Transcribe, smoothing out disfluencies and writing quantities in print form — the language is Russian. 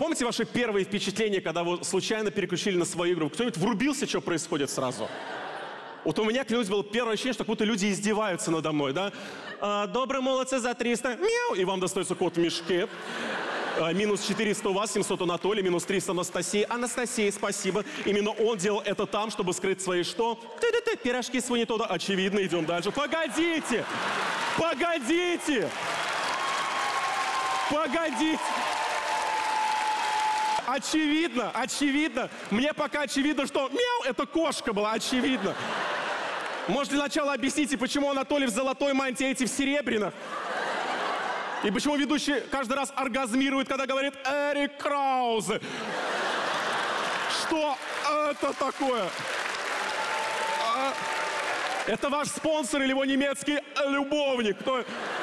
помните ваши первые впечатления, когда вы случайно переключили на свою игру? Кто-нибудь врубился, что происходит сразу? Вот у меня, клянусь, было первое ощущение, что как будто люди издеваются надо мной, да? Добрые молодцы за 300. Мяу! И вам достается кот в мешке. Минус 400 у вас, 700 Анатолий, минус 300 Анастасии. Анастасия, спасибо. Именно он делал это там, чтобы скрыть свои что? Пирожки с ванитода. Очевидно, идем дальше. Погодите! Погодите! Погодите! Очевидно, очевидно. Мне пока очевидно, что мяу, это кошка была, очевидно. Может, для начала объясните, почему Анатолий в золотой мантии, эти в серебряных? И почему ведущий каждый раз оргазмирует, когда говорит «Эрик Краузе»? Что это такое? Это ваш спонсор или его немецкий любовник? Кто...